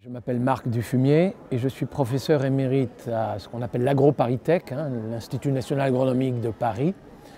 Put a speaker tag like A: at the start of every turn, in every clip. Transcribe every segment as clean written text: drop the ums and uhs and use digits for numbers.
A: Je m'appelle Marc Dufumier et je suis professeur émérite à ce qu'on appelle l'AgroParisTech, l'Institut national agronomique de Paris.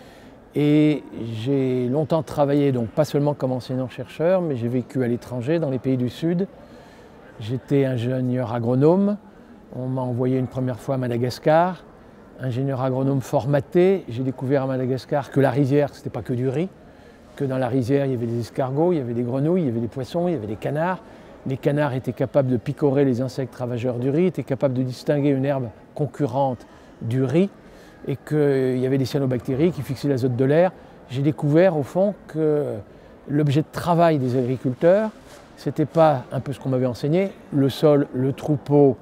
A: Et j'ai longtemps travaillé, donc pas seulement comme enseignant-chercheur, mais j'ai vécu à l'étranger, dans les pays du Sud. J'étais ingénieur agronome, on m'a envoyé une première fois à Madagascar. Ingénieur agronome formaté, j'ai découvert à Madagascar que la rizière, ce n'était pas que du riz, que dans la rizière il y avait des escargots, il y avait des grenouilles, il y avait des poissons, il y avait des canards. Les canards étaient capables de picorer les insectes ravageurs du riz, étaient capables de distinguer une herbe concurrente du riz et qu'il y avait des cyanobactéries qui fixaient l'azote de l'air. J'ai découvert au fond que l'objet de travail des agriculteurs, ce n'était pas un peu ce qu'on m'avait enseigné, le sol, le troupeau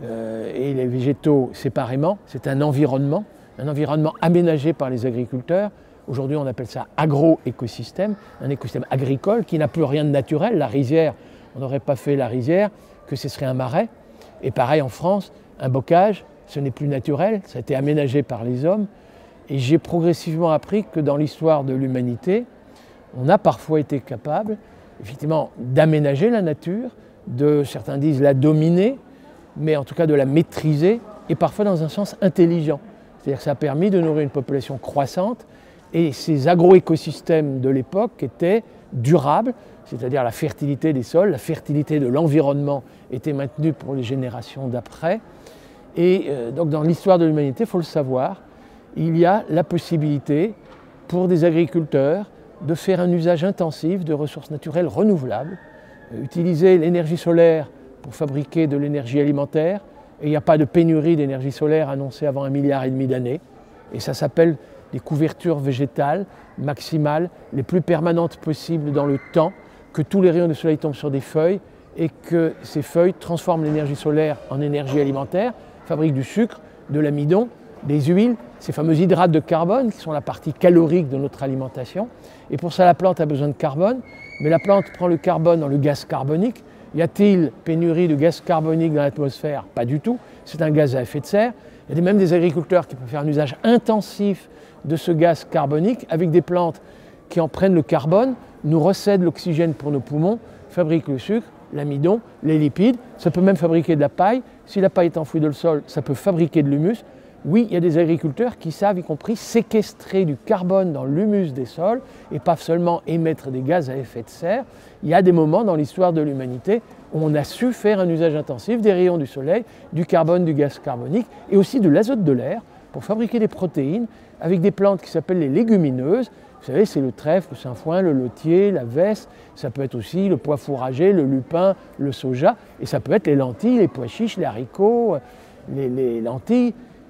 A: et les végétaux séparément, c'est un environnement aménagé par les agriculteurs. Aujourd'hui on appelle ça agro-écosystème, un écosystème agricole qui n'a plus rien de naturel. La rizière, on n'aurait pas fait la rizière que ce serait un marais. Et pareil en France, un bocage, ce n'est plus naturel, ça a été aménagé par les hommes. Et j'ai progressivement appris que dans l'histoire de l'humanité, on a parfois été capable, effectivement, d'aménager la nature, certains disent la dominer, mais en tout cas de la maîtriser, et parfois dans un sens intelligent. C'est-à-dire que ça a permis de nourrir une population croissante, et ces agro-écosystèmes de l'époque étaient durables, c'est-à-dire la fertilité des sols, la fertilité de l'environnement était maintenue pour les générations d'après. Et donc dans l'histoire de l'humanité, il faut le savoir, il y a la possibilité pour des agriculteurs de faire un usage intensif de ressources naturelles renouvelables, utiliser l'énergie solaire pour fabriquer de l'énergie alimentaire, et il n'y a pas de pénurie d'énergie solaire annoncée avant 1,5 milliard d'années, et ça s'appelle des couvertures végétales maximales, les plus permanentes possibles dans le temps, que tous les rayons du soleil tombent sur des feuilles et que ces feuilles transforment l'énergie solaire en énergie alimentaire, fabriquent du sucre, de l'amidon, des huiles, ces fameux hydrates de carbone qui sont la partie calorique de notre alimentation. Et pour ça, la plante a besoin de carbone, mais la plante prend le carbone dans le gaz carbonique. Y a-t-il pénurie de gaz carbonique dans l'atmosphère? Pas du tout, c'est un gaz à effet de serre. Il y a même des agriculteurs qui peuvent faire un usage intensif de ce gaz carbonique avec des plantes qui en prennent le carbone, nous recèdent l'oxygène pour nos poumons, fabriquent le sucre, l'amidon, les lipides. Ça peut même fabriquer de la paille. Si la paille est enfouie dans le sol, ça peut fabriquer de l'humus. Oui, il y a des agriculteurs qui savent, y compris, séquestrer du carbone dans l'humus des sols et pas seulement émettre des gaz à effet de serre. Il y a des moments dans l'histoire de l'humanité où on a su faire un usage intensif des rayons du soleil, du carbone, du gaz carbonique et aussi de l'azote de l'air pour fabriquer des protéines avec des plantes qui s'appellent les légumineuses. Vous savez, c'est le trèfle, le sainfoin, le lotier, la vesse, ça peut être aussi le pois fourragé, le lupin, le soja, et ça peut être les lentilles, les pois chiches, les haricots, les lentilles.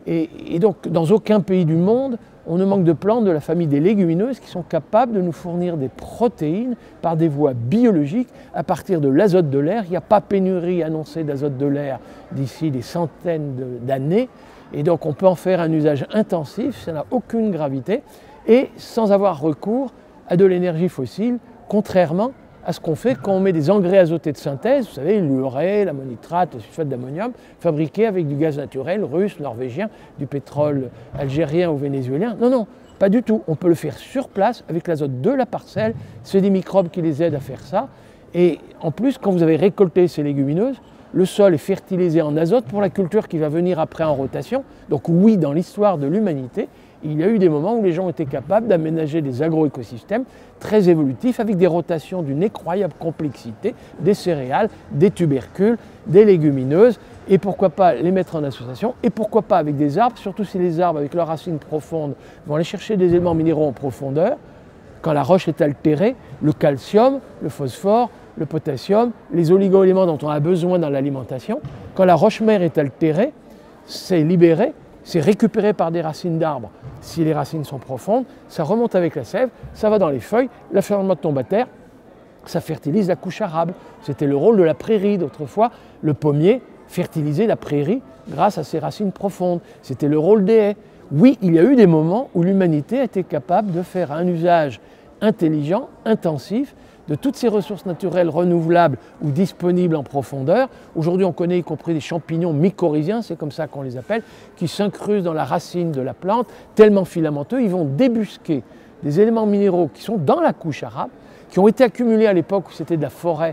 A: Et donc, dans aucun pays du monde, on ne manque de plantes de la famille des légumineuses qui sont capables de nous fournir des protéines par des voies biologiques à partir de l'azote de l'air. Il n'y a pas pénurie annoncée d'azote de l'air d'ici des centaines d'années. Et donc, on peut en faire un usage intensif, ça n'a aucune gravité, et sans avoir recours à de l'énergie fossile, contrairement à ce qu'on fait quand on met des engrais azotés de synthèse, vous savez, l'urée, l'ammonitrate, le sulfate d'ammonium, fabriqués avec du gaz naturel russe, norvégien, du pétrole algérien ou vénézuélien. Non, non, pas du tout. On peut le faire sur place avec l'azote de la parcelle. C'est des microbes qui les aident à faire ça. Et en plus, quand vous avez récolté ces légumineuses, le sol est fertilisé en azote pour la culture qui va venir après en rotation. Donc oui, dans l'histoire de l'humanité, il y a eu des moments où les gens étaient capables d'aménager des agro-écosystèmes très évolutifs avec des rotations d'une incroyable complexité, des céréales, des tubercules, des légumineuses, et pourquoi pas les mettre en association, et pourquoi pas avec des arbres, surtout si les arbres, avec leurs racines profondes, vont aller chercher des éléments minéraux en profondeur. Quand la roche est altérée, le calcium, le phosphore, le potassium, les oligo-éléments dont on a besoin dans l'alimentation, quand la roche-mère est altérée, c'est libéré, c'est récupéré par des racines d'arbres. Si les racines sont profondes, ça remonte avec la sève, ça va dans les feuilles, la fermente tombe à terre, ça fertilise la couche arable. C'était le rôle de la prairie d'autrefois. Le pommier fertilisait la prairie grâce à ses racines profondes. C'était le rôle des haies. Oui, il y a eu des moments où l'humanité a été capable de faire un usage intelligent, intensif, de toutes ces ressources naturelles renouvelables ou disponibles en profondeur. Aujourd'hui, on connaît y compris des champignons mycorhiziens, c'est comme ça qu'on les appelle, qui s'incrustent dans la racine de la plante, tellement filamenteux, ils vont débusquer des éléments minéraux qui sont dans la couche arable, qui ont été accumulés à l'époque où c'était de la forêt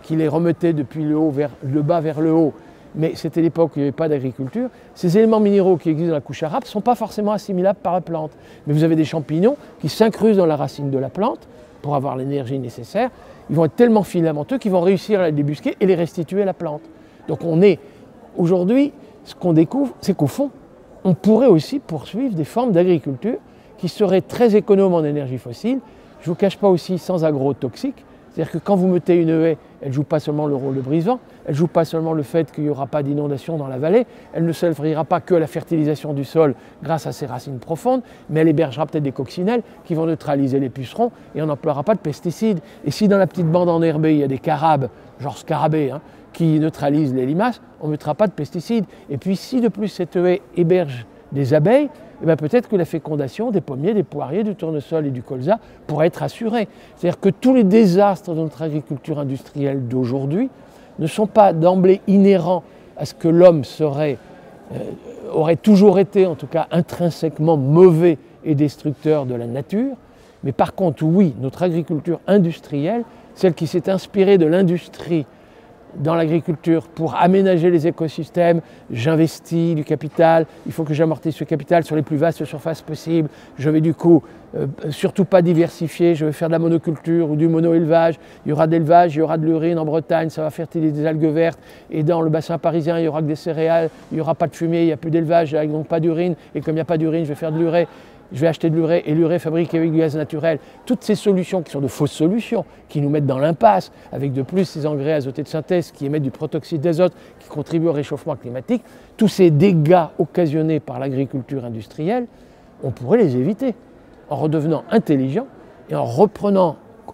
A: qui les remettait depuis le bas vers le haut, mais c'était l'époque où il n'y avait pas d'agriculture. Ces éléments minéraux qui existent dans la couche arabe ne sont pas forcément assimilables par la plante. Mais vous avez des champignons qui s'incrustent dans la racine de la plante pour avoir l'énergie nécessaire. Ils vont être tellement filamenteux qu'ils vont réussir à les débusquer et les restituer à la plante. Donc aujourd'hui, ce qu'on découvre, c'est qu'au fond, on pourrait aussi poursuivre des formes d'agriculture qui seraient très économes en énergie fossile. Je ne vous cache pas aussi sans agrotoxiques. C'est-à-dire que quand vous mettez une haie, elle ne joue pas seulement le rôle de brise-vent, elle ne joue pas seulement le fait qu'il n'y aura pas d'inondation dans la vallée, elle ne servira pas que à la fertilisation du sol grâce à ses racines profondes, mais elle hébergera peut-être des coccinelles qui vont neutraliser les pucerons et on n'emploiera pas de pesticides. Et si dans la petite bande enherbée, il y a des carabes, genre scarabées, qui neutralisent les limaces, on ne mettra pas de pesticides. Et puis si de plus cette haie héberge des abeilles, eh bien peut-être que la fécondation des pommiers, des poiriers, du tournesol et du colza pourrait être assurée. C'est-à-dire que tous les désastres de notre agriculture industrielle d'aujourd'hui ne sont pas d'emblée inhérents à ce que l'homme aurait toujours été, en tout cas intrinsèquement mauvais et destructeur de la nature. Mais par contre, oui, notre agriculture industrielle, celle qui s'est inspirée de l'industrie dans l'agriculture pour aménager les écosystèmes, j'investis du capital, il faut que j'amortisse ce capital sur les plus vastes surfaces possibles, je vais du coup surtout pas diversifier, je vais faire de la monoculture ou du mono-élevage, il y aura de l'élevage, il y aura de l'urine en Bretagne, ça va fertiliser des algues vertes, et dans le bassin parisien il y aura que des céréales, il n'y aura pas de fumier, il n'y a plus d'élevage, donc pas d'urine, et comme il n'y a pas d'urine, je vais faire de l'urée. Je vais acheter de l'urée et l'urée fabriquée avec du gaz naturel. Toutes ces solutions qui sont de fausses solutions, qui nous mettent dans l'impasse, avec de plus ces engrais azotés de synthèse qui émettent du protoxyde d'azote, qui contribuent au réchauffement climatique, tous ces dégâts occasionnés par l'agriculture industrielle, on pourrait les éviter en redevenant intelligents et en reprenant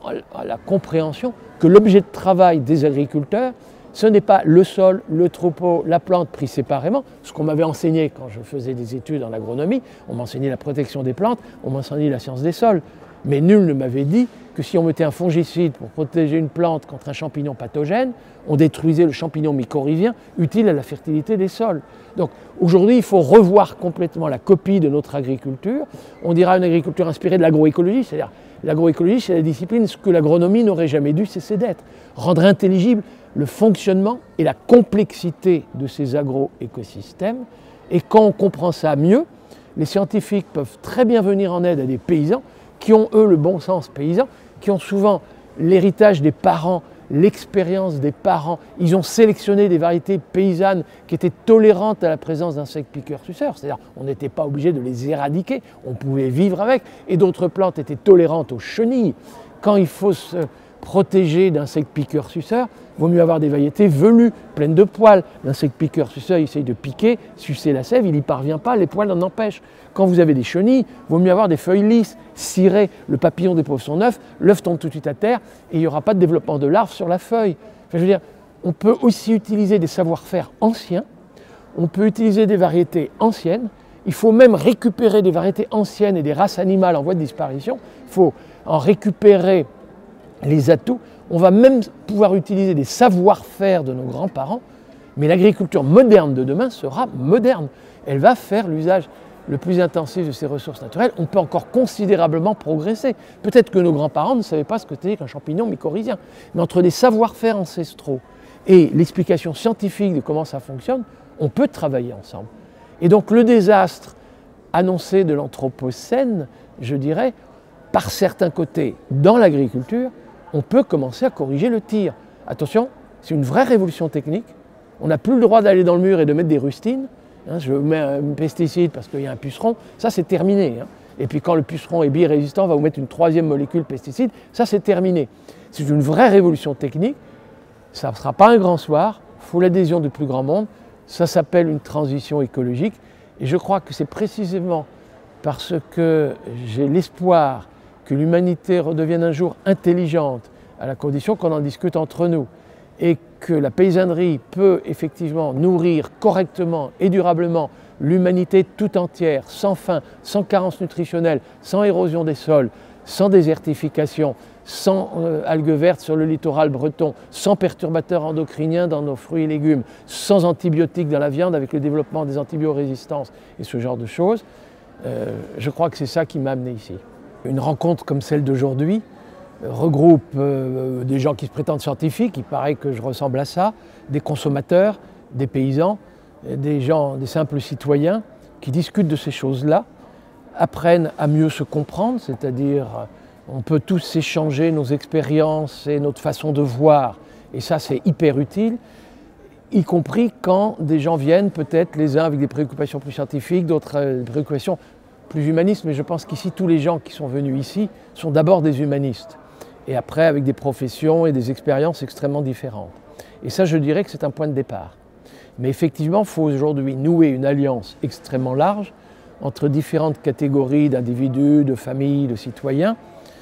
A: la compréhension que l'objet de travail des agriculteurs, ce n'est pas le sol, le troupeau, la plante pris séparément, ce qu'on m'avait enseigné quand je faisais des études en agronomie, on m'enseignait la protection des plantes, on m'enseignait la science des sols, mais nul ne m'avait dit que si on mettait un fongicide pour protéger une plante contre un champignon pathogène, on détruisait le champignon mycorhizien utile à la fertilité des sols. Donc aujourd'hui, il faut revoir complètement la copie de notre agriculture. On dira une agriculture inspirée de l'agroécologie, c'est-à-dire l'agroécologie, c'est la discipline que l'agronomie n'aurait jamais dû cesser d'être, rendre intelligible le fonctionnement et la complexité de ces agroécosystèmes. Et quand on comprend ça mieux, les scientifiques peuvent très bien venir en aide à des paysans qui ont, eux, le bon sens paysan, qui ont souvent l'héritage des parents, l'expérience des parents. Ils ont sélectionné des variétés paysannes qui étaient tolérantes à la présence d'insectes piqueurs-suceurs. C'est-à-dire qu'on n'était pas obligé de les éradiquer, on pouvait vivre avec. Et d'autres plantes étaient tolérantes aux chenilles. Quand il faut se protéger d'insectes piqueurs-suceurs, il vaut mieux avoir des variétés velues, pleines de poils. L'insecte piqueur-suceur, il essaye de piquer, sucer la sève, il n'y parvient pas, les poils en empêchent. Quand vous avez des chenilles, il vaut mieux avoir des feuilles lisses, cirées, le papillon dépose son œuf, l'œuf tombe tout de suite à terre et il n'y aura pas de développement de larves sur la feuille. Enfin, je veux dire, on peut aussi utiliser des savoir-faire anciens, on peut utiliser des variétés anciennes, il faut même récupérer des variétés anciennes et des races animales en voie de disparition, il faut en récupérer les atouts, on va même pouvoir utiliser des savoir-faire de nos grands-parents, mais l'agriculture moderne de demain sera moderne. Elle va faire l'usage le plus intensif de ces ressources naturelles. On peut encore considérablement progresser. Peut-être que nos grands-parents ne savaient pas ce que c'était qu'un champignon mycorhizien. Mais entre les savoir-faire ancestraux et l'explication scientifique de comment ça fonctionne, on peut travailler ensemble. Et donc le désastre annoncé de l'anthropocène, je dirais, par certains côtés dans l'agriculture, on peut commencer à corriger le tir. Attention, c'est une vraie révolution technique. On n'a plus le droit d'aller dans le mur et de mettre des rustines. Je mets un pesticide parce qu'il y a un puceron, ça c'est terminé. Et puis quand le puceron est birésistant, on va vous mettre une troisième molécule pesticide, ça c'est terminé. C'est une vraie révolution technique, ça ne sera pas un grand soir, il faut l'adhésion du plus grand monde, ça s'appelle une transition écologique. Et je crois que c'est précisément parce que j'ai l'espoir que l'humanité redevienne un jour intelligente, à la condition qu'on en discute entre nous, et que la paysannerie peut effectivement nourrir correctement et durablement l'humanité tout entière, sans faim, sans carence nutritionnelle, sans érosion des sols, sans désertification, sans algues vertes sur le littoral breton, sans perturbateurs endocriniens dans nos fruits et légumes, sans antibiotiques dans la viande avec le développement des antibiorésistances et ce genre de choses, je crois que c'est ça qui m'a amené ici. Une rencontre comme celle d'aujourd'hui regroupe des gens qui se prétendent scientifiques, il paraît que je ressemble à ça, des consommateurs, des paysans, des gens, des simples citoyens qui discutent de ces choses-là, apprennent à mieux se comprendre, c'est-à-dire on peut tous échanger nos expériences et notre façon de voir, et ça c'est hyper utile, y compris quand des gens viennent peut-être les uns avec des préoccupations plus scientifiques, d'autres des préoccupations plus humanistes, mais je pense qu'ici tous les gens qui sont venus ici sont d'abord des humanistes, et après avec des professions et des expériences extrêmement différentes. Et ça je dirais que c'est un point de départ. Mais effectivement, il faut aujourd'hui nouer une alliance extrêmement large entre différentes catégories d'individus, de familles, de citoyens,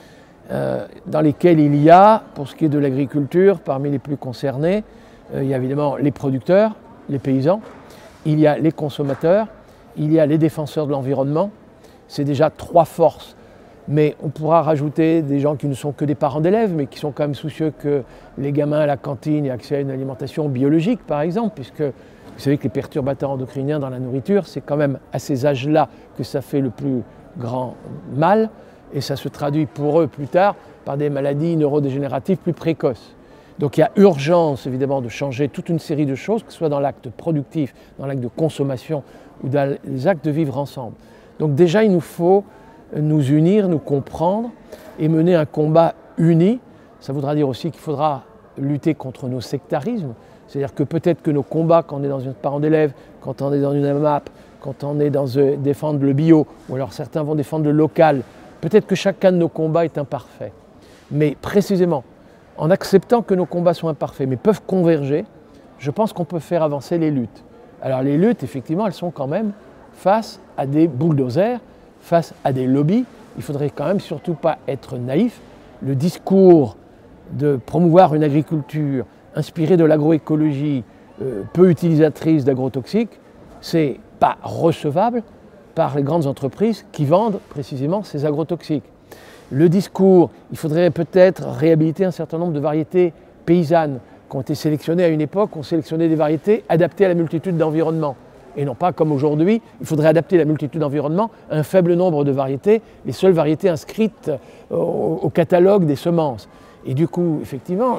A: dans lesquels il y a, pour ce qui est de l'agriculture, parmi les plus concernés, il y a évidemment les producteurs, les paysans, il y a les consommateurs, il y a les défenseurs de l'environnement. C'est déjà 3 forces, mais on pourra rajouter des gens qui ne sont que des parents d'élèves, mais qui sont quand même soucieux que les gamins à la cantine aient accès à une alimentation biologique, par exemple, puisque vous savez que les perturbateurs endocriniens dans la nourriture, c'est quand même à ces âges-là que ça fait le plus grand mal, et ça se traduit pour eux plus tard par des maladies neurodégénératives plus précoces. Donc il y a urgence évidemment de changer toute une série de choses, que ce soit dans l'acte productif, dans l'acte de consommation ou dans les actes de vivre ensemble. Donc déjà il nous faut nous unir, nous comprendre et mener un combat uni. Ça voudra dire aussi qu'il faudra lutter contre nos sectarismes, c'est-à-dire que peut-être que nos combats quand on est dans une parent d'élèves, quand on est dans une AMAP, quand on est dans défendre le bio, ou alors certains vont défendre le local, peut-être que chacun de nos combats est imparfait. Mais précisément, en acceptant que nos combats sont imparfaits, mais peuvent converger, je pense qu'on peut faire avancer les luttes. Alors les luttes, effectivement, elles sont quand même face à des bulldozers, face à des lobbies. Il ne faudrait quand même surtout pas être naïf. Le discours de promouvoir une agriculture inspirée de l'agroécologie, peu utilisatrice d'agrotoxiques, c'est pas recevable par les grandes entreprises qui vendent précisément ces agrotoxiques. Le discours, il faudrait peut-être réhabiliter un certain nombre de variétés paysannes qui ont été sélectionnées à une époque, on sélectionnait des variétés adaptées à la multitude d'environnements. Et non pas comme aujourd'hui, il faudrait adapter la multitude d'environnements à un faible nombre de variétés, les seules variétés inscrites au catalogue des semences. Et du coup, effectivement,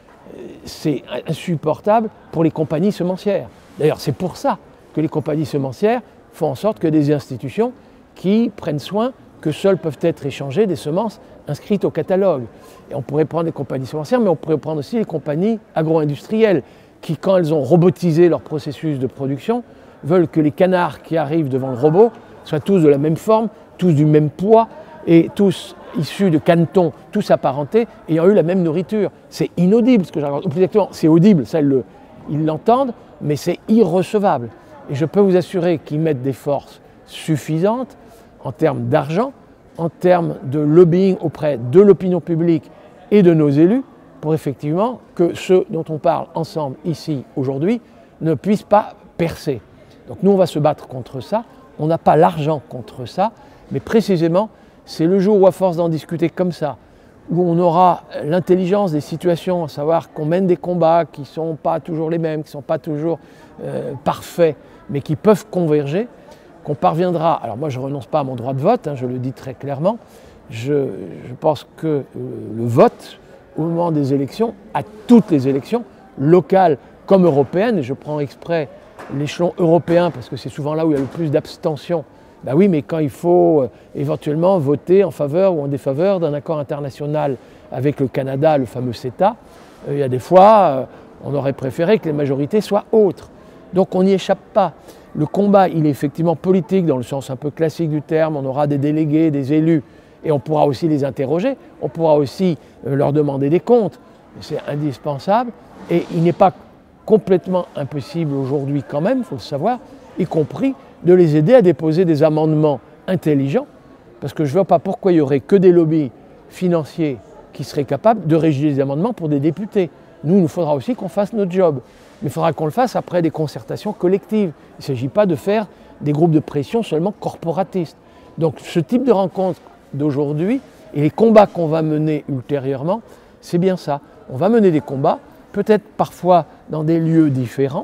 A: c'est insupportable pour les compagnies semencières. D'ailleurs, c'est pour ça que les compagnies semencières font en sorte que des institutions qui prennent soin que seules peuvent être échangées des semences inscrites au catalogue. Et on pourrait prendre les compagnies semencières, mais on pourrait prendre aussi les compagnies agro-industrielles qui, quand elles ont robotisé leur processus de production, veulent que les canards qui arrivent devant le robot soient tous de la même forme, tous du même poids et tous issus de canetons, tous apparentés, ayant eu la même nourriture. C'est inaudible ce que je raconte. Ou plus exactement, c'est audible, ça ils l'entendent, mais c'est irrecevable. Et je peux vous assurer qu'ils mettent des forces suffisantes en termes d'argent, en termes de lobbying auprès de l'opinion publique et de nos élus, pour effectivement que ceux dont on parle ensemble ici aujourd'hui ne puissent pas percer. Donc nous on va se battre contre ça, on n'a pas l'argent contre ça, mais précisément c'est le jour où à force d'en discuter comme ça, où on aura l'intelligence des situations, à savoir qu'on mène des combats qui ne sont pas toujours les mêmes, qui ne sont pas toujours parfaits, mais qui peuvent converger, qu'on parviendra, alors moi je ne renonce pas à mon droit de vote, je le dis très clairement, je pense que le vote au moment des élections, à toutes les élections, locales comme européennes, et je prends exprès l'échelon européen parce que c'est souvent là où il y a le plus d'abstention, ben oui mais quand il faut éventuellement voter en faveur ou en défaveur d'un accord international avec le Canada, le fameux CETA, il y a des fois on aurait préféré que les majorités soient autres. Donc on n'y échappe pas. Le combat, il est effectivement politique dans le sens un peu classique du terme, on aura des délégués, des élus, et on pourra aussi les interroger, on pourra aussi leur demander des comptes, c'est indispensable, et il n'est pas complètement impossible aujourd'hui quand même, il faut le savoir, y compris de les aider à déposer des amendements intelligents, parce que je ne vois pas pourquoi il n'y aurait que des lobbies financiers qui seraient capables de rédiger des amendements pour des députés. Nous, il nous faudra aussi qu'on fasse notre job. Mais il faudra qu'on le fasse après des concertations collectives. Il ne s'agit pas de faire des groupes de pression seulement corporatistes. Donc ce type de rencontre d'aujourd'hui et les combats qu'on va mener ultérieurement, c'est bien ça. On va mener des combats, peut-être parfois dans des lieux différents,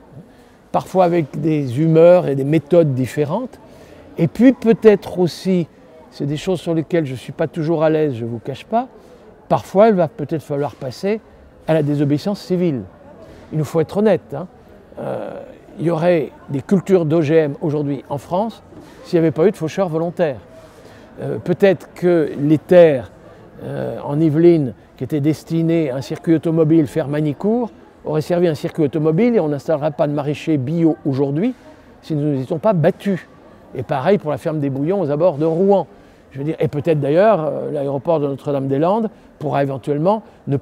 A: parfois avec des humeurs et des méthodes différentes, et puis peut-être aussi, c'est des choses sur lesquelles je ne suis pas toujours à l'aise, je ne vous cache pas, Parfois, il va peut-être falloir passer à la désobéissance civile. Il nous faut être honnête, hein. Il y aurait des cultures d'OGM aujourd'hui en France s'il n'y avait pas eu de faucheurs volontaires. Peut-être que les terres en Yvelines qui étaient destinées à un circuit automobile faire Manicourt auraient servi à un circuit automobile et on n'installerait pas de maraîchers bio aujourd'hui si nous ne nous étions pas battus. Et pareil pour la ferme des Bouillons aux abords de Rouen. Je veux dire, et peut-être d'ailleurs l'aéroport de Notre-Dame-des-Landes pourra éventuellement ne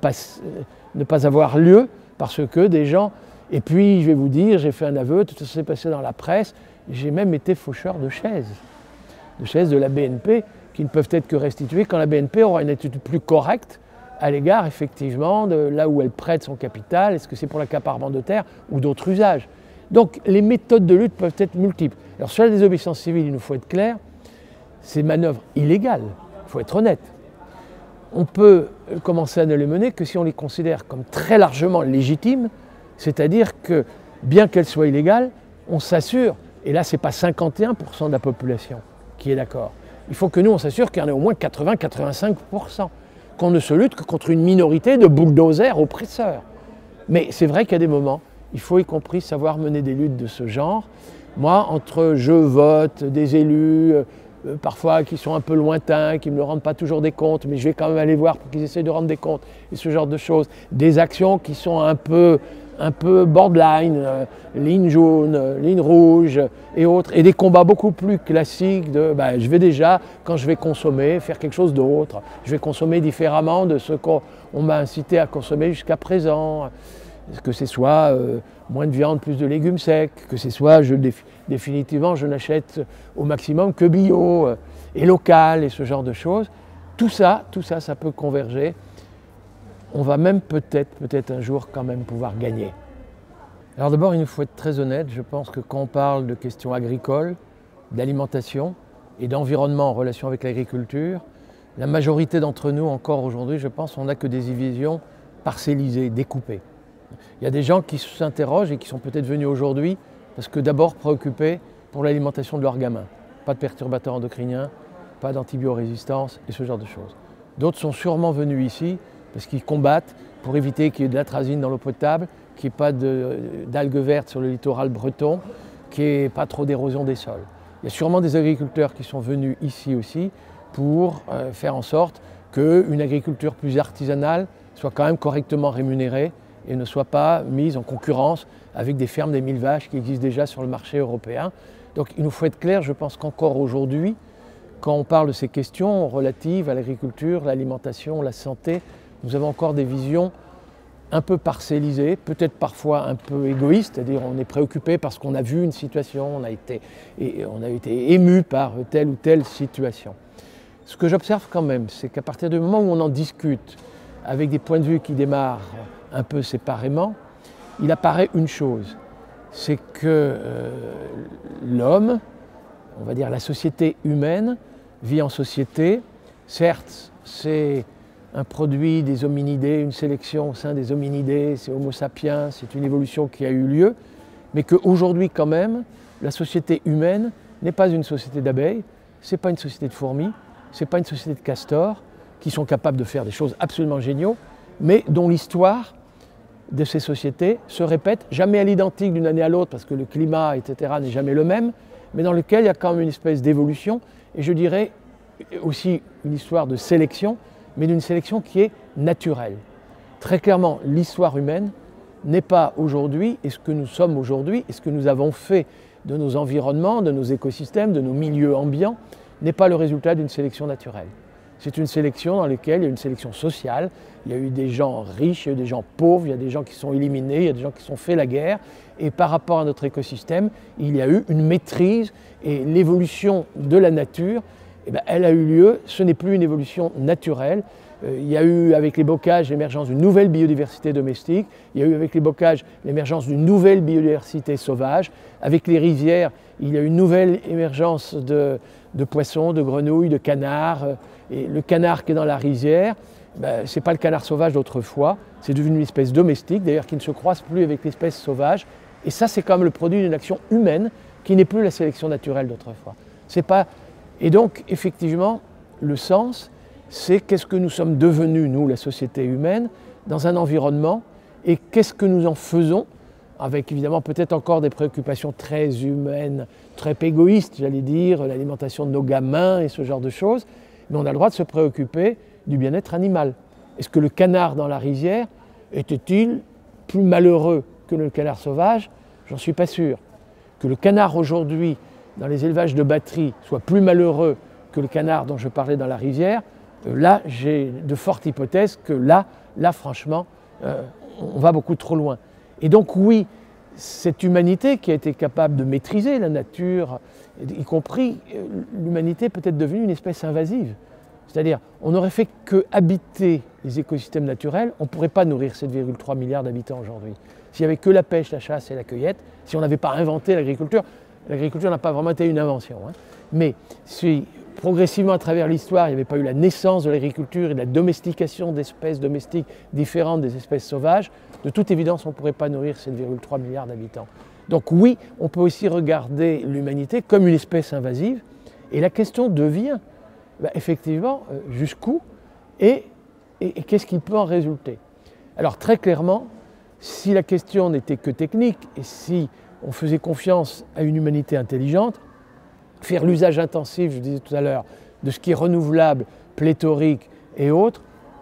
A: pas avoir lieu parce que des gens... Et puis je vais vous dire, j'ai fait un aveu, tout ça s'est passé dans la presse, j'ai même été faucheur de chaises de la BNP qui ne peuvent être que restituées quand la BNP aura une attitude plus correcte à l'égard effectivement de là où elle prête son capital, est-ce que c'est pour l'accaparement de terres ou d'autres usages. Donc les méthodes de lutte peuvent être multiples. Alors sur la désobéissance civile, il nous faut être clair, ces manœuvres illégales, il faut être honnête. On peut commencer à ne les mener que si on les considère comme très largement légitimes, c'est-à-dire que bien qu'elles soient illégales, on s'assure, et là ce n'est pas 51% de la population qui est d'accord, il faut que nous on s'assure qu'il y en ait au moins 80-85%, qu'on ne se lutte que contre une minorité de bulldozers oppresseurs. Mais c'est vrai qu'il y a des moments, il faut y compris savoir mener des luttes de ce genre. Moi, entre je vote, des élus, parfois qui sont un peu lointains, qui ne me rendent pas toujours des comptes, mais je vais quand même aller voir pour qu'ils essayent de rendre des comptes, et ce genre de choses. Des actions qui sont un peu borderline, ligne jaune, ligne rouge et autres, et des combats beaucoup plus classiques de je vais déjà, quand je vais consommer, faire quelque chose d'autre. Je vais consommer différemment de ce qu'on m'a incité à consommer jusqu'à présent. Que ce soit moins de viande, plus de légumes secs, que ce soit définitivement je n'achète au maximum que bio et local et ce genre de choses. Tout ça, ça peut converger. On va même peut-être un jour quand même pouvoir gagner. Alors d'abord, il nous faut être très honnête. Je pense que quand on parle de questions agricoles, d'alimentation et d'environnement en relation avec l'agriculture, la majorité d'entre nous, encore aujourd'hui, je pense, on n'a que des visions parcellisées, découpées. Il y a des gens qui s'interrogent et qui sont peut-être venus aujourd'hui parce que d'abord préoccupés pour l'alimentation de leurs gamins. Pas de perturbateurs endocriniens, pas d'antibiorésistance et ce genre de choses. D'autres sont sûrement venus ici parce qu'ils combattent pour éviter qu'il y ait de l'atrazine dans l'eau potable, qu'il n'y ait pas d'algues vertes sur le littoral breton, qu'il n'y ait pas trop d'érosion des sols. Il y a sûrement des agriculteurs qui sont venus ici aussi pour faire en sorte qu'une agriculture plus artisanale soit quand même correctement rémunérée et ne soit pas mise en concurrence avec des fermes des 1000 vaches qui existent déjà sur le marché européen. Donc il nous faut être clair, je pense qu'encore aujourd'hui, quand on parle de ces questions relatives à l'agriculture, l'alimentation, la santé, nous avons encore des visions un peu parcellisées, peut-être parfois un peu égoïstes, c'est-à-dire on est préoccupé parce qu'on a vu une situation, on a été ému par telle ou telle situation. Ce que j'observe quand même, c'est qu'à partir du moment où on en discute avec des points de vue qui démarrent un peu séparément, il apparaît une chose, c'est que l'homme, on va dire la société humaine, vit en société. Certes, c'est un produit des hominidés, une sélection au sein des hominidés, c'est Homo sapiens, c'est une évolution qui a eu lieu, mais qu'aujourd'hui quand même, la société humaine n'est pas une société d'abeilles, ce n'est pas une société de fourmis, ce n'est pas une société de castors, qui sont capables de faire des choses absolument géniaux, mais dont l'histoire de ces sociétés se répète, jamais à l'identique d'une année à l'autre, parce que le climat, etc., n'est jamais le même, mais dans lequel il y a quand même une espèce d'évolution, et je dirais aussi une histoire de sélection, mais d'une sélection qui est naturelle. Très clairement, l'histoire humaine n'est pas aujourd'hui, et ce que nous sommes aujourd'hui, et ce que nous avons fait de nos environnements, de nos écosystèmes, de nos milieux ambiants, n'est pas le résultat d'une sélection naturelle. C'est une sélection dans laquelle il y a une sélection sociale, il y a eu des gens riches, il y a eu des gens pauvres, il y a des gens qui sont éliminés, il y a des gens qui sont fait la guerre, et par rapport à notre écosystème, il y a eu une maîtrise, et l'évolution de la nature, elle a eu lieu, ce n'est plus une évolution naturelle. Il y a eu avec les bocages l'émergence d'une nouvelle biodiversité domestique, il y a eu avec les bocages l'émergence d'une nouvelle biodiversité sauvage, avec les rivières il y a eu une nouvelle émergence de poissons, de grenouilles, de canards, et le canard qui est dans la rizière, ce n'est pas le canard sauvage d'autrefois, c'est devenu une espèce domestique d'ailleurs qui ne se croise plus avec l'espèce sauvage, et ça c'est quand même le produit d'une action humaine qui n'est plus la sélection naturelle d'autrefois. Et donc effectivement le sens, c'est qu'est-ce que nous sommes devenus, nous, la société humaine, dans un environnement, et qu'est-ce que nous en faisons, avec évidemment peut-être encore des préoccupations très humaines, très égoïstes, j'allais dire, l'alimentation de nos gamins et ce genre de choses, mais on a le droit de se préoccuper du bien-être animal. Est-ce que le canard dans la rizière était-il plus malheureux que le canard sauvage? J'en suis pas sûr. Que le canard aujourd'hui, dans les élevages de batterie, soit plus malheureux que le canard dont je parlais dans la rizière, là, j'ai de fortes hypothèses que là franchement, on va beaucoup trop loin. Et donc oui, cette humanité qui a été capable de maîtriser la nature, y compris l'humanité peut-être devenue une espèce invasive. C'est-à-dire, on n'aurait fait que habiter les écosystèmes naturels, on ne pourrait pas nourrir 7,3 milliards d'habitants aujourd'hui. S'il n'y avait que la pêche, la chasse et la cueillette, si on n'avait pas inventé l'agriculture n'a pas vraiment été une invention, hein. Mais si progressivement à travers l'histoire, il n'y avait pas eu la naissance de l'agriculture et de la domestication d'espèces domestiques différentes des espèces sauvages, de toute évidence, on ne pourrait pas nourrir 7,3 milliards d'habitants. Donc oui, on peut aussi regarder l'humanité comme une espèce invasive, et la question devient, effectivement, jusqu'où et qu'est-ce qui peut en résulter. Alors très clairement, si la question n'était que technique, et si on faisait confiance à une humanité intelligente, faire l'usage intensif, je disais tout à l'heure, de ce qui est renouvelable, pléthorique et autres,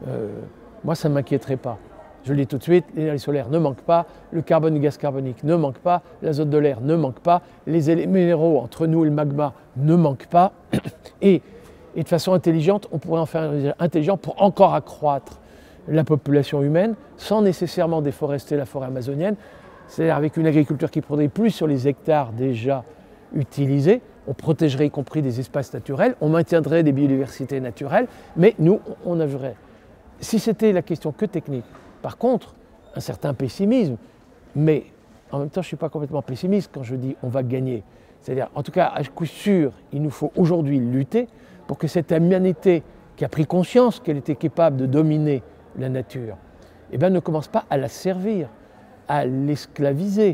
A: moi ça ne m'inquiéterait pas. Je le dis tout de suite, l'énergie solaire ne manque pas, le carbone et le gaz carbonique ne manque pas, l'azote de l'air ne manque pas, les éléments minéraux entre nous et le magma ne manquent pas. Et de façon intelligente, on pourrait en faire un usage intelligent pour encore accroître la population humaine sans nécessairement déforester la forêt amazonienne, c'est-à-dire avec une agriculture qui prendrait plus sur les hectares déjà utilisés, on protégerait y compris des espaces naturels, on maintiendrait des biodiversités naturelles, mais nous, on agirait. Si c'était la question que technique, par contre, un certain pessimisme, mais en même temps je ne suis pas complètement pessimiste quand je dis on va gagner. C'est-à-dire, en tout cas, à coup sûr, il nous faut aujourd'hui lutter pour que cette humanité qui a pris conscience qu'elle était capable de dominer la nature, ne commence pas à la servir, à l'esclaviser,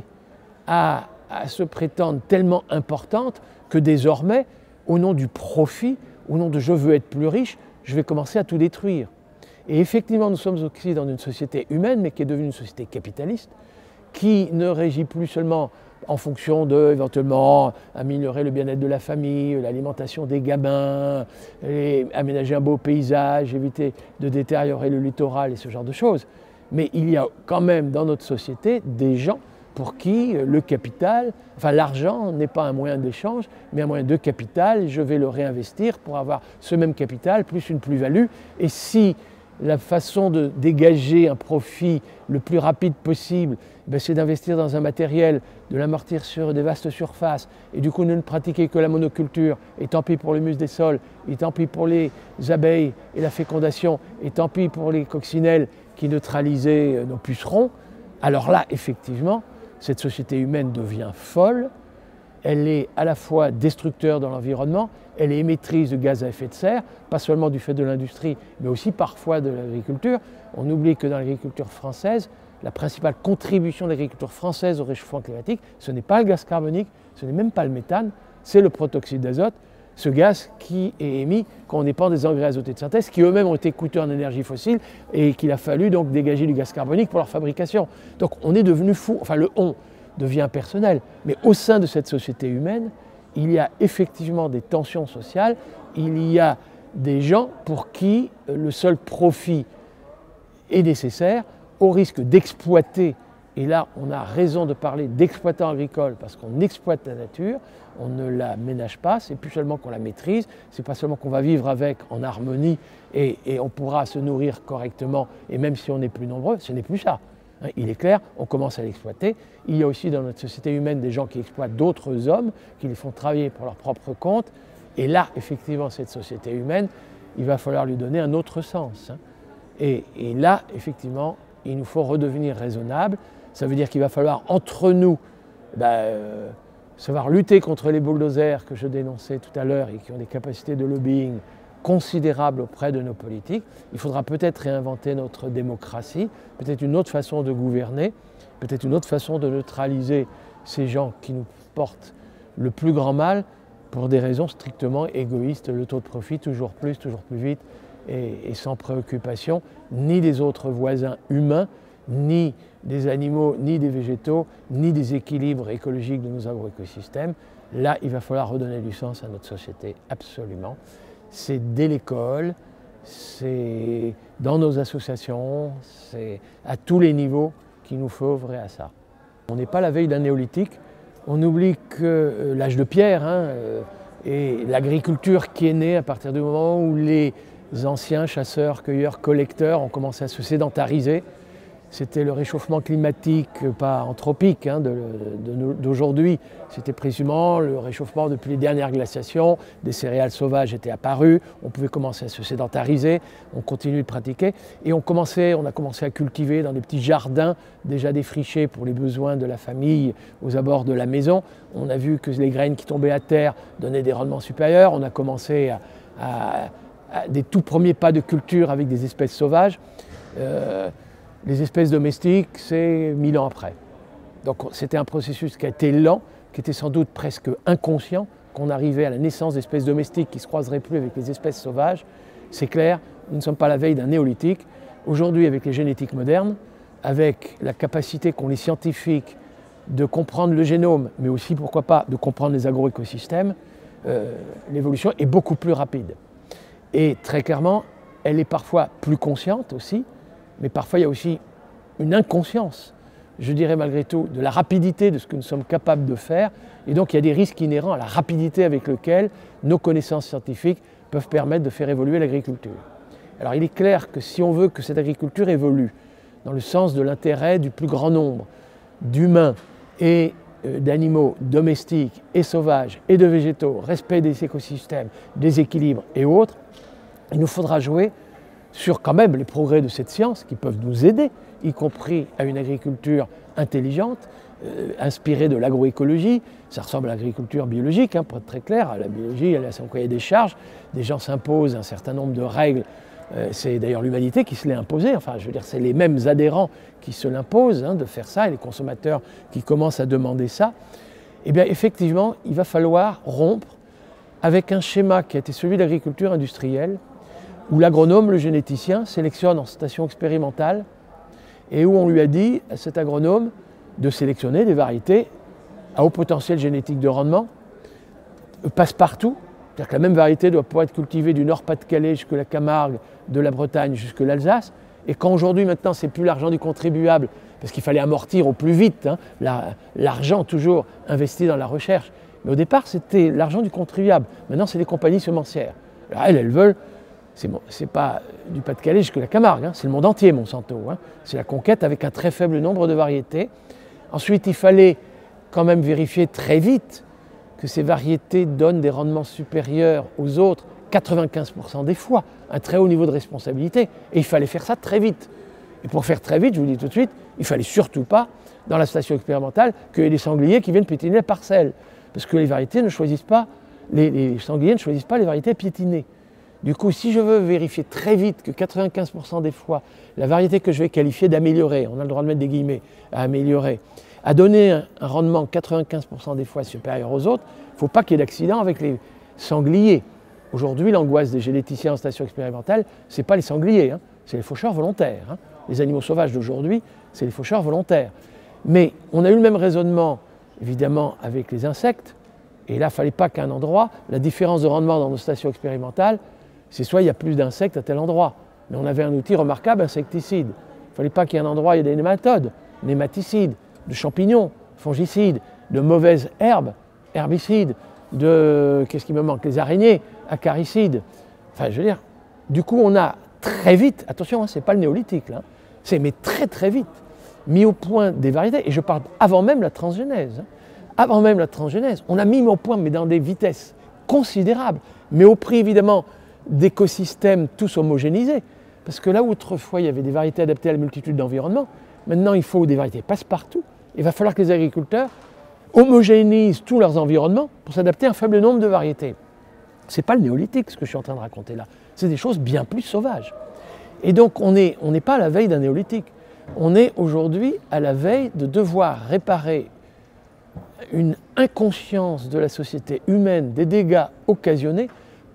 A: à se prétendre tellement importante que désormais, au nom du profit, au nom de je veux être plus riche, je vais commencer à tout détruire. Et effectivement, nous sommes aussi dans une société humaine, mais qui est devenue une société capitaliste, qui ne régit plus seulement en fonction de, éventuellement, améliorer le bien-être de la famille, l'alimentation des gamins, aménager un beau paysage, éviter de détériorer le littoral et ce genre de choses. Mais il y a quand même dans notre société des gens pour qui le capital, enfin l'argent n'est pas un moyen d'échange, mais un moyen de capital, et je vais le réinvestir pour avoir ce même capital plus une plus-value. Et si la façon de dégager un profit le plus rapide possible, c'est d'investir dans un matériel, de l'amortir sur des vastes surfaces, et du coup ne pratiquer que la monoculture, et tant pis pour le muscle des sols, et tant pis pour les abeilles et la fécondation, et tant pis pour les coccinelles qui neutralisaient nos pucerons, alors là, effectivement, cette société humaine devient folle, elle est à la fois destructeur dans l'environnement, elle est émettrice de gaz à effet de serre, pas seulement du fait de l'industrie, mais aussi parfois de l'agriculture. On oublie que dans l'agriculture française, la principale contribution de l'agriculture française au réchauffement climatique, ce n'est pas le gaz carbonique, ce n'est même pas le méthane, c'est le protoxyde d'azote, ce gaz qui est émis quand on dépend des engrais azotés de synthèse, qui eux-mêmes ont été coûteux en énergie fossile et qu'il a fallu donc dégager du gaz carbonique pour leur fabrication. Donc on est devenu fou, enfin le on devient personnel, mais au sein de cette société humaine, il y a effectivement des tensions sociales, il y a des gens pour qui le seul profit est nécessaire, au risque d'exploiter, et là on a raison de parler d'exploitants agricoles parce qu'on exploite la nature, on ne la ménage pas, c'est plus seulement qu'on la maîtrise, c'est pas seulement qu'on va vivre avec en harmonie et on pourra se nourrir correctement, et même si on est plus nombreux, ce n'est plus ça. Il est clair, on commence à l'exploiter. Il y a aussi dans notre société humaine des gens qui exploitent d'autres hommes, qui les font travailler pour leur propre compte. Et là, effectivement, cette société humaine, il va falloir lui donner un autre sens. Et là, effectivement, il nous faut redevenir raisonnables. Ça veut dire qu'il va falloir, entre nous, savoir lutter contre les bulldozers que je dénonçais tout à l'heure et qui ont des capacités de lobbying considérable auprès de nos politiques. Il faudra peut-être réinventer notre démocratie, peut-être une autre façon de gouverner, peut-être une autre façon de neutraliser ces gens qui nous portent le plus grand mal pour des raisons strictement égoïstes, le taux de profit toujours plus vite et sans préoccupation ni des autres voisins humains, ni des animaux, ni des végétaux, ni des équilibres écologiques de nos agroécosystèmes. Là, il va falloir redonner du sens à notre société, absolument. C'est dès l'école, c'est dans nos associations, c'est à tous les niveaux qu'il nous faut œuvrer à ça. On n'est pas à la veille d'un néolithique, on oublie que l'âge de pierre et l'agriculture qui est née à partir du moment où les anciens chasseurs, cueilleurs, collecteurs ont commencé à se sédentariser. C'était le réchauffement climatique, pas anthropique d'aujourd'hui, c'était précisément le réchauffement depuis les dernières glaciations, des céréales sauvages étaient apparues, on pouvait commencer à se sédentariser, on continue de pratiquer et on a commencé à cultiver dans des petits jardins déjà défrichés pour les besoins de la famille aux abords de la maison. On a vu que les graines qui tombaient à terre donnaient des rendements supérieurs, on a commencé à des tout premiers pas de culture avec des espèces sauvages. Les espèces domestiques, c'est 1000 ans après. Donc c'était un processus qui a été lent, qui était sans doute presque inconscient, qu'on arrivait à la naissance d'espèces domestiques qui ne se croiseraient plus avec les espèces sauvages. C'est clair, nous ne sommes pas à la veille d'un néolithique. Aujourd'hui, avec les génétiques modernes, avec la capacité qu'ont les scientifiques de comprendre le génome, mais aussi, pourquoi pas, de comprendre les agroécosystèmes, l'évolution est beaucoup plus rapide. Et très clairement, elle est parfois plus consciente aussi, mais parfois il y a aussi une inconscience, je dirais malgré tout, de la rapidité de ce que nous sommes capables de faire. Et donc il y a des risques inhérents à la rapidité avec laquelle nos connaissances scientifiques peuvent permettre de faire évoluer l'agriculture. Alors il est clair que si on veut que cette agriculture évolue dans le sens de l'intérêt du plus grand nombre d'humains et d'animaux domestiques et sauvages et de végétaux, respect des écosystèmes, des équilibres et autres, il nous faudra jouer sur quand même les progrès de cette science qui peuvent nous aider, y compris à une agriculture intelligente, inspirée de l'agroécologie. Ça ressemble à l'agriculture biologique, pour être très clair. La biologie, elle a son cahier des charges. Des gens s'imposent un certain nombre de règles. C'est d'ailleurs l'humanité qui se l'est imposée. Enfin, je veux dire, c'est les mêmes adhérents qui se l'imposent de faire ça, et les consommateurs qui commencent à demander ça. Eh bien, effectivement, il va falloir rompre avec un schéma qui a été celui de l'agriculture industrielle, où l'agronome, le généticien, sélectionne en station expérimentale et où on lui a dit à cet agronome de sélectionner des variétés à haut potentiel génétique de rendement, passe-partout, c'est-à-dire que la même variété doit pouvoir être cultivée du Nord-Pas-de-Calais jusque la Camargue, de la Bretagne jusque l'Alsace. Et quand aujourd'hui, maintenant, c'est plus l'argent du contribuable, parce qu'il fallait amortir au plus vite l'argent toujours investi dans la recherche. Mais au départ, c'était l'argent du contribuable. Maintenant, c'est les compagnies semencières. Alors elles veulent. C'est pas du Pas-de-Calais jusqu'à la Camargue, c'est le monde entier, Monsanto. C'est la conquête avec un très faible nombre de variétés. Ensuite, il fallait quand même vérifier très vite que ces variétés donnent des rendements supérieurs aux autres 95% des fois, un très haut niveau de responsabilité. Et il fallait faire ça très vite. Et pour faire très vite, je vous dis tout de suite, il ne fallait surtout pas, dans la station expérimentale, qu'il y ait des sangliers qui viennent piétiner la parcelle. Parce que les variétés ne choisissent pas, les sangliers ne choisissent pas les variétés piétinées. Du coup, si je veux vérifier très vite que 95% des fois, la variété que je vais qualifier d'améliorer, on a le droit de mettre des guillemets, à améliorer, a donné un rendement 95% des fois supérieur aux autres, il ne faut pas qu'il y ait d'accident avec les sangliers. Aujourd'hui, l'angoisse des généticiens en station expérimentale, ce n'est pas les sangliers, c'est les faucheurs volontaires. Les animaux sauvages d'aujourd'hui, c'est les faucheurs volontaires. Mais on a eu le même raisonnement, évidemment, avec les insectes. Et là, il ne fallait pas qu'à un endroit, la différence de rendement dans nos stations expérimentales, c'est soit il y a plus d'insectes à tel endroit, mais on avait un outil remarquable, insecticide. Il ne fallait pas qu'il y ait un endroit où il y ait des nématodes, nématicides, de champignons, fongicides, de mauvaises herbes, herbicides, qu'est-ce qui me manque, les araignées, acaricides. Enfin, je veux dire, du coup, on a très vite, attention, ce n'est pas le néolithique, là, mais très très vite, mis au point des variétés, et je parle avant même la transgénèse. Avant même la transgénèse, on a mis au point, mais dans des vitesses considérables, mais au prix évidemment d'écosystèmes tous homogénéisés. Parce que là où autrefois il y avait des variétés adaptées à la multitude d'environnements, maintenant il faut des variétés passe-partout. Il va falloir que les agriculteurs homogénéisent tous leurs environnements pour s'adapter à un faible nombre de variétés. Ce n'est pas le néolithique ce que je suis en train de raconter là, c'est des choses bien plus sauvages. Et donc on n'est pas à la veille d'un néolithique, on est aujourd'hui à la veille de devoir réparer une inconscience de la société humaine des dégâts occasionnés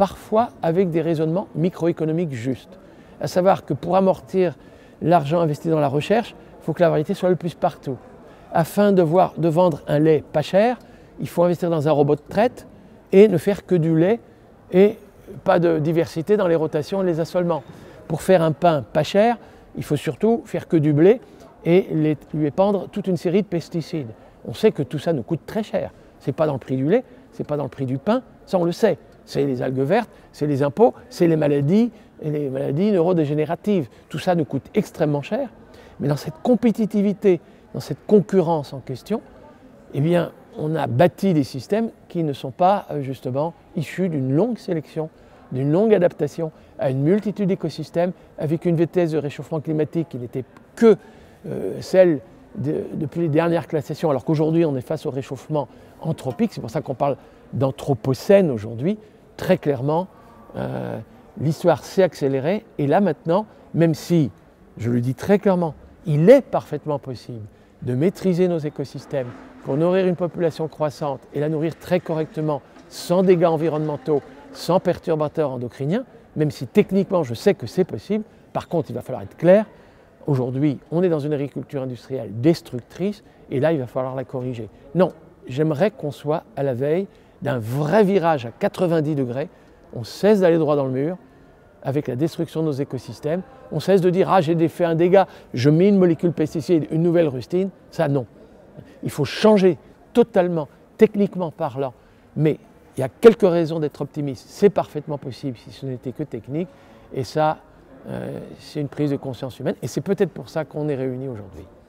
A: parfois avec des raisonnements microéconomiques justes. À savoir que pour amortir l'argent investi dans la recherche, il faut que la variété soit le plus partout. Afin de vendre un lait pas cher, il faut investir dans un robot de traite et ne faire que du lait et pas de diversité dans les rotations et les assolements. Pour faire un pain pas cher, il faut surtout faire que du blé et lui épandre toute une série de pesticides. On sait que tout ça nous coûte très cher. Ce n'est pas dans le prix du lait, ce n'est pas dans le prix du pain, ça on le sait. C'est les algues vertes, c'est les impôts, c'est les maladies et les maladies neurodégénératives. Tout ça nous coûte extrêmement cher. Mais dans cette compétitivité, dans cette concurrence en question, eh bien, on a bâti des systèmes qui ne sont pas justement issus d'une longue sélection, d'une longue adaptation à une multitude d'écosystèmes avec une vitesse de réchauffement climatique qui n'était que celle depuis les dernières glaciations, alors qu'aujourd'hui on est face au réchauffement anthropique. C'est pour ça qu'on parle d'anthropocène aujourd'hui. Très clairement, l'histoire s'est accélérée et là maintenant, même si, je le dis très clairement, il est parfaitement possible de maîtriser nos écosystèmes pour nourrir une population croissante et la nourrir très correctement, sans dégâts environnementaux, sans perturbateurs endocriniens, même si techniquement je sais que c'est possible. Par contre, il va falloir être clair. Aujourd'hui, on est dans une agriculture industrielle destructrice et là, il va falloir la corriger. Non, j'aimerais qu'on soit à la veille d'un vrai virage à 90 degrés. On cesse d'aller droit dans le mur avec la destruction de nos écosystèmes. On cesse de dire « Ah, j'ai fait un dégât, je mets une molécule pesticide, une nouvelle rustine ». Ça, non. Il faut changer totalement, techniquement parlant. Mais il y a quelques raisons d'être optimiste. C'est parfaitement possible si ce n'était que technique. Et ça, c'est une prise de conscience humaine. Et c'est peut-être pour ça qu'on est réunis aujourd'hui.